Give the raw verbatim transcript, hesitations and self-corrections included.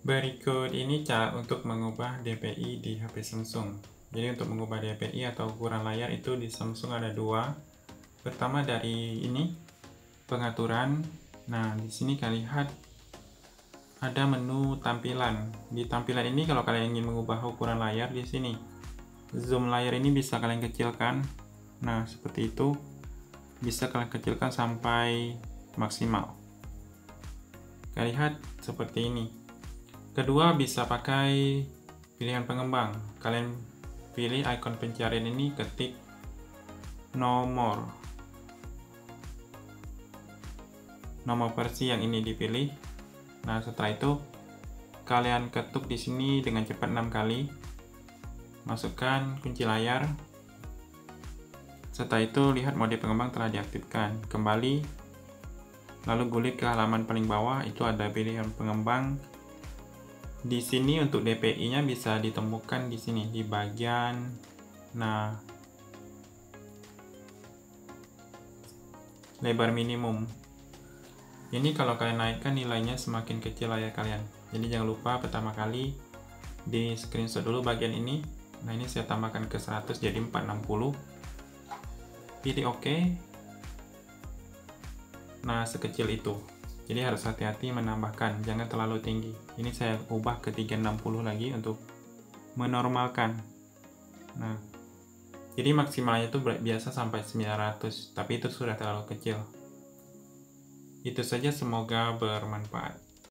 Berikut ini cara untuk mengubah D P I di H P Samsung. Jadi untuk mengubah D P I atau ukuran layar itu di Samsung ada dua. Pertama dari ini pengaturan. Nah, di sini kalian lihat ada menu tampilan. Di tampilan ini kalau kalian ingin mengubah ukuran layar di sini. Zoom layar ini bisa kalian kecilkan. Nah, seperti itu. Bisa kalian kecilkan sampai maksimal. Kalian lihat seperti ini. Kedua, bisa pakai pilihan pengembang. Kalian pilih icon pencarian ini, ketik nomor. Nomor versi yang ini dipilih. Nah, setelah itu kalian ketuk di sini dengan cepat enam kali. Masukkan kunci layar. Setelah itu lihat mode pengembang telah diaktifkan. Kembali lalu gulik ke halaman paling bawah, itu ada pilihan pengembang. Di sini untuk D P I-nya bisa ditemukan di sini di bagian nah lebar minimum. Ini kalau kalian naikkan nilainya semakin kecil layar kalian. Jadi jangan lupa pertama kali di screenshot dulu bagian ini. Nah, ini saya tambahkan ke seratus jadi empat ratus enam puluh. Pilih OK. Nah, sekecil itu. Jadi harus hati-hati menambahkan, jangan terlalu tinggi. Ini saya ubah ke tiga ratus enam puluh lagi untuk menormalkan. Nah, jadi maksimalnya itu biasa sampai sembilan ratus, tapi itu sudah terlalu kecil. Itu saja, semoga bermanfaat.